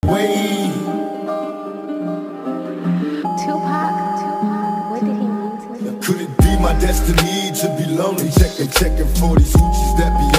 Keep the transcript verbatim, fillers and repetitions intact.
Wait. Tupac, Tupac, what did he mean to you? Could it be my destiny to be lonely? Checking, checking for these hoochies that be